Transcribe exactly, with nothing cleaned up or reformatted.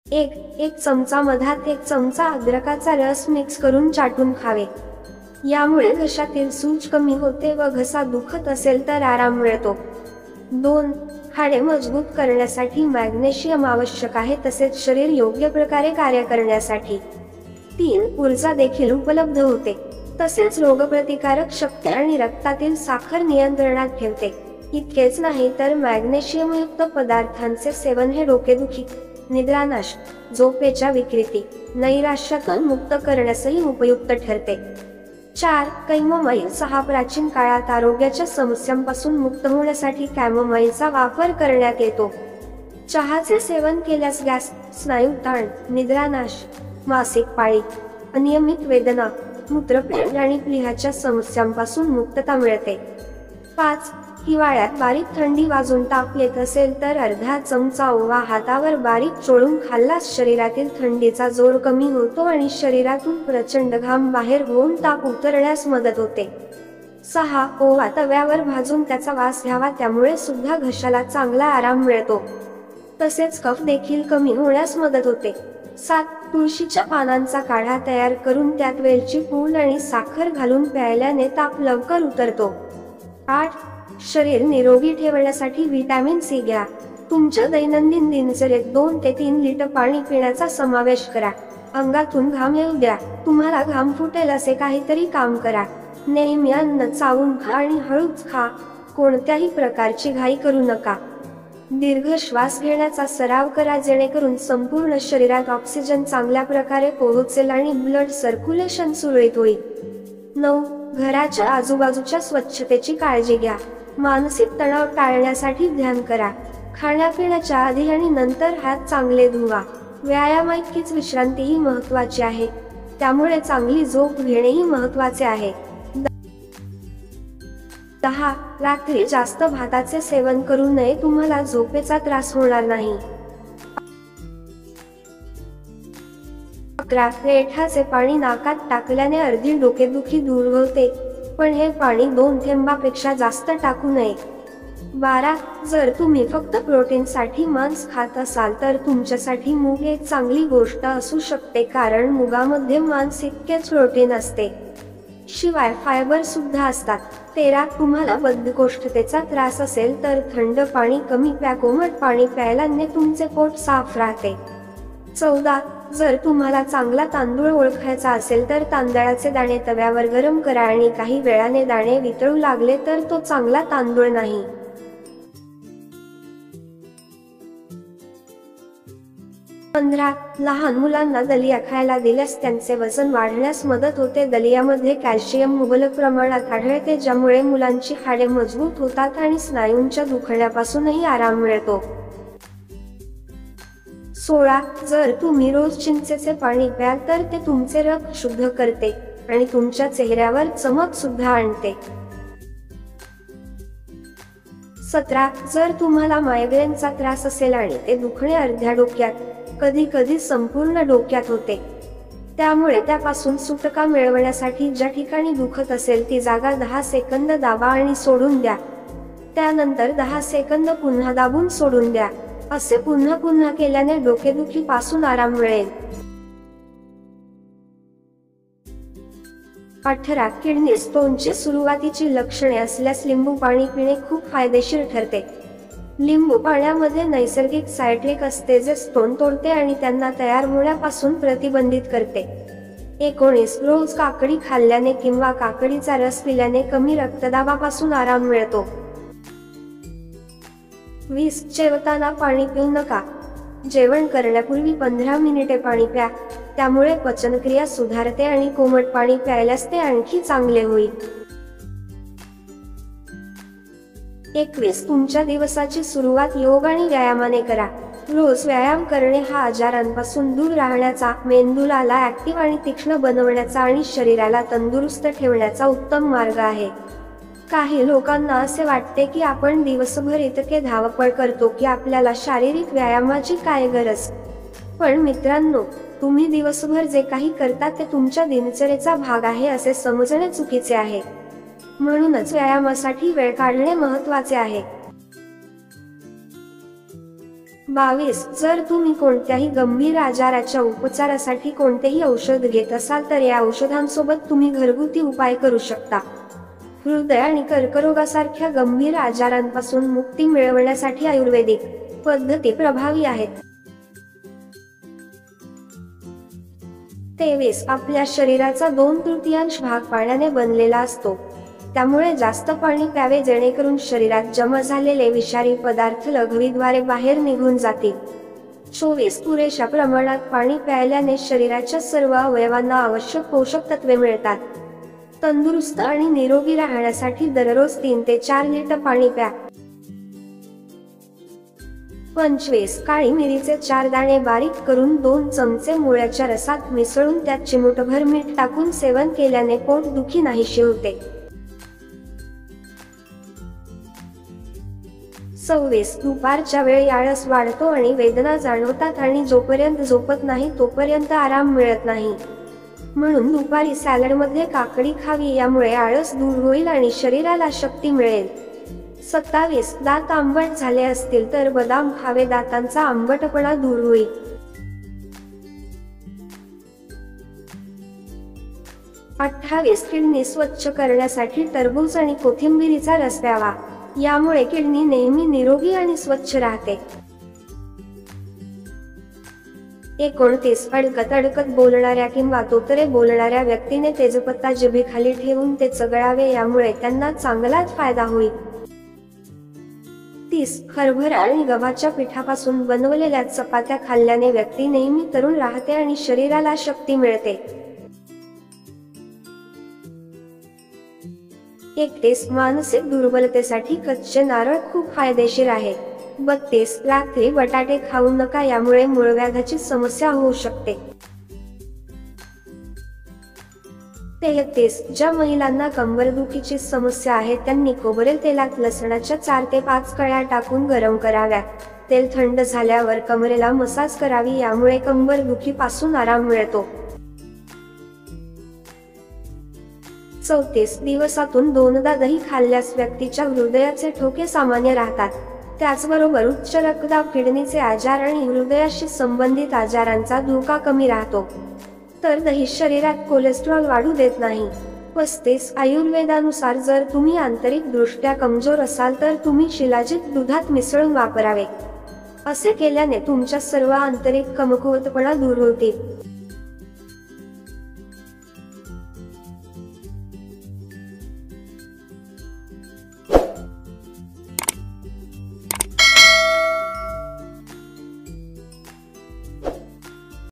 एक एक चमचा मधात एक चमचा अद्रकाचा रस मिक्स करून चाटून खावे. यामुळे घशातील सूज कमी होते व घसा दुखत असेल तर आराम मिळतो. दोन हाडे मजबूत करण्यासाठी मॅग्नेशियम आवश्यक आहे, तसेच शरीर योग्य प्रकारे कार्य करण्यासाठी. तीन ऊर्जा देखील उपलब्ध होते, तसेच रोगप्रतिकारक शक्ती आणि रक्तातील साखर नियंत्रणात ठेवते. इतकेच नाही तर मॅग्नेशियमयुक्त पदार्थांचे सेवन हे डोकेदुखी, निद्रानाश, झोपेच्या विकृती, नैराश्यातून मुक्त करण्यासही उपयुक्त ठरते. चार कैमोमाईल. सहा प्राचीन काळात आरोग्याच्या समस्यांपासून मुक्त होण्यासाठी कॅमोमाईलचा वापर करण्यात येतो. चहाचे सेवन केल्यास गॅस, स्नायू ताण, निद्रानाश, मासिक पाळी, अनियमित वेदना, मूत्रपिंड आणि प्लीहाच्या समस्यांपासून मुक्तता मिळते. पाच हिवाळ्यात बारीक थंडी वाजून ताप येत असेल तर अर्धा चमचा ओवा हातावर बारीक चोळून खाल्ल्यास शरीरातील थंडीचा जोर कमी होतो आणि शरीरातून प्रचंड घाम बाहेर होऊन ताप उतरण्यास मदत होते. सहा ओवा तव्यावर भाजून त्याचा वास घ्यावा, त्यामुळे सुद्धा घशाला चांगला आराम मिळतो, तसेच कफ देखील कमी होण्यास मदत होते. सात तुळशीच्या पानांचा काढा तयार करून त्यात वेलची पूड आणि साखर घालून प्यायल्याने ताप लवकर उतरतो. आठ शरीर निरोगी ठेवण्यासाठी व्हिटॅमिन सी घ्या. तुमच्या दैनंदिन दिनचर्येत दोन ते तीन लिटर पाणी पिण्याचा समावेश करा. अंगातून घाम येऊ द्या. तुम्हाला घाम फुटेल असे काहीतरी काम करा. नेहमी अन्न चावून खा आणि हळूच खा. कोणत्याही प्रकारची घाई करू नका. दीर्घ श्वास घेण्याचा सराव करा, जेणेकरून संपूर्ण शरीरात ऑक्सिजन चांगल्या प्रकारे पोहोचेल आणि ब्लड सर्क्युलेशन सुरळीत होईल. नऊ घराच्या आजूबाजूच्या स्वच्छतेची काळजी घ्या. मानसिक तणाव टाळण्यासाठी ध्यान करा. खाण्यापिण्याच्या आधी आणि नंतर हात चांगले धुवा. व्यायामाइतकीच विश्रांतीही महत्त्वाची आहे, त्यामुळे चांगली झोप घेणेही महत्त्वाचे आहे. दहा रात्री जास्त भाताचे सेवन करू नये, तुम्हाला झोपेचा त्रास होणार नाही. अकरा रेठाचे पाणी नाकात टाकल्याने अर्धी डोकेदुखी दूर होते, पण हे पाणी दोन थेंबापेक्षा जास्त टाकू नये. बारा जर तुम्ही फक्त प्रोटीनसाठी मांस खात असाल तर तुमच्यासाठी मूग एक चांगली गोष्ट असू शकते, कारण मुगामध्ये मांस इतकेच प्रोटीन असते. शिवाय फायबर सुद्धा असतात. तेरा तुम्हाला बद्धकोष्ठतेचा त्रास असेल तर थंड पाणी कमी प्या. कोमट पाणी प्यायल्याने तुमचे पोट साफ राहते. चौदा जर तुम्हाला चांगला तांदूळ ओळखायचा असेल तर तांदळाचे दाणे तव्यावर गरम करा आणि काही वेळाने दाणे वितळू लागले तर तो चांगला तांदूळ नाही. पंधरा लहान मुलांना दलिया खायला दिल्यास त्यांचे वजन वाढण्यास मदत होते. दलियामध्ये कॅल्शियम मुबलक प्रमाणात आढळते, ज्यामुळे मुलांची हाडे मजबूत होतात आणि स्नायूंच्या दुखण्यापासूनही आराम मिळतो. सोळा जर तुम्ही रोज चिंचेचे पाणी प्याल तर ते तुमचे रक्त शुद्ध करते आणि तुमच्या चेहऱ्यावर चमक सुद्धा आणते. सतरा जर तुम्हाला मायग्रेनचा त्रास असेल आणि ते दुखणे अर्ध्या डोक्यात, कधी कधी संपूर्ण डोक्यात होते, त्यामुळे त्यापासून सुटका मिळवण्यासाठी ज्या ठिकाणी दुखत असेल ती जागा दहा सेकंद दाबा आणि सोडून द्या. त्यानंतर दहा सेकंद पुन्हा दाबून सोडून द्या. असे पुन्हा पुन्हा केल्याने डोकेदुखी पासून आराम मिळेल. अठरा किडनी स्टोनची सुरुवातीची लक्षणे असल्यास लिंबू पाणी पिणे खूप फायदेशीर ठरते. लिंबू पाण्यामध्ये नैसर्गिक सायट्रिक असते, जे स्टोन तोडते आणि त्यांना तयार होण्यापासून प्रतिबंधित करते. एकोणीस रोज काकडी खाल्ल्याने किंवा काकडीचा रस पिल्याने कमी रक्तदाबापासून आराम मिळतो. वीस जेवताना पाणी पिऊ नका. जेवण करण्यापूर्वी पंधरा मिनिटे पाणी प्या, त्यामुळे पचनक्रिया सुधारते आणि कोमट पाणी प्यायल्यास ते आणखी चांगले होईल. एकवीस तुमच्या दिवसाची सुरुवात योग आणि व्यायामाने करा. रोज व्यायाम करणे हा आजारांपासून दूर राहण्याचा, मेंदूला ऍक्टिव्ह आणि तीक्ष्ण बनवण्याचा आणि शरीराला तंदुरुस्त ठेवण्याचा उत्तम मार्ग आहे. काही लोकांना असे वाटते की आपण दिवसभर इतके धावपळ करतो की आपल्याला शारीरिक व्यायामाची काय गरज. पण मित्रांनो, तुम्ही दिवसभर जे काही करता ते तुमच्या दिनचर्येचा भाग आहे असे समजणे चुकीचे आहे. म्हणूनच व्यायामासाठी वेळ काढणे महत्त्वाचे आहे. बावीस जर तुम्ही कोणत्याही गंभीर आजाराच्या उपचारासाठी कोणतेही औषध घेत असाल तर या औषधांसोबत तुम्ही घरगुती उपाय करू शकता. हृदय आणि कर्करोगासारख्या गंभीर आजारांपासून मुक्ती मिळवण्यासाठी आयुर्वेदिक पद्धती प्रभावी आहेत. तेवीस आपल्या शरीराचा दोन तृतीयांश भाग पाण्याने बनलेला असतो, त्यामुळे जास्त पाणी प्यावे जेणेकरून शरीरात जमा झालेले विषारी पदार्थ लघवीद्वारे बाहेर निघून जातील. चोवीस पुरेशा प्रमाणात पाणी प्यायल्याने शरीराच्या सर्व अवयवांना आवश्यक पोषक तत्वे मिळतात. तंदुरुस्त आणि निरोगी राहण्यासाठी दररोज तीन ते चार लिटर पाणी प्या. पंचवीस काळी मिरीचे चार दाणे बारीक करून दोन चमचे मुळ्याच्या रसात मिसळून त्यात चिमूटभर मीठ टाकून सेवन केल्याने पोटदुखी नाहीशी होते. सव्वीस दुपारच्या वेळी आळस वाढतो आणि वेदना जाणवतात आणि जोपर्यंत झोपत नाही तोपर्यंत आराम मिळत नाही, म्हणून दुपारी सॅलडमध्ये काकडी खावी, यामुळे आळस दूर होईल आणि शरीराला शक्ती मिळेल. सत्तावीस दात आंबट झाले असतील तर बदाम खावे, दातांचा आंबटपणा दूर होईल. अठ्ठावीस किडनी स्वच्छ करण्यासाठी टरबूज आणि कोथिंबिरीचा रस प्यावा, यामुळे किडनी नेहमी निरोगी आणि स्वच्छ राहते. एकोणतीस अडकत अडकत बोलणाऱ्या किंवा तोतरे बोलणाऱ्या व्यक्तीने तेजपत्ता जिभेखाली ठेवून ते चगळावे, यामुळे त्यांना चांगलाच फायदा होईल. तीस हरभरा आणि गव्हाच्या पिठापासून बनवलेल्या चपात्या खाल्ल्याने व्यक्ती नेहमी तरुण राहते आणि शरीराला शक्ती मिळते. एकतीस मानसिक दुर्बलतेसाठी कच्चे नारळ खूप फायदेशीर आहे. बत्तीस रात्री बटाटे खाऊ नका, यामुळे मूळव्याधाची समस्या होऊ शकते. तेहतीस ज्या महिलांना कंबरदुखीची समस्या आहे त्यांनी खोबरेल तेलात लसणाच्या चार ते पाच कळ्या टाकून गरम कराव्यात. तेल थंड झाल्यावर कमरेला मसाज करावी, यामुळे कंबरदुखीपासून आराम मिळतो. चौतीस दिवसातून दोनदा दही खाल्ल्यास व्यक्तीच्या हृदयाचे ठोके सामान्य राहतात. त्याचबरोबर उच्च रक्तदाब, किडनीचे आजार आणि हृदयाशी संबंधित आजारांचा धोका कमी राहतो. तर दही शरीरात कोलेस्ट्रॉल वाढू देत नाही. पस्तीस आयुर्वेदानुसार जर तुम्ही आंतरिक दृष्ट्या कमजोर असाल तर तुम्ही शिलाजीत दुधात मिसळून वापरावे. असे केल्याने तुमच्या सर्व आंतरिक कमकुवतपणा दूर होतील.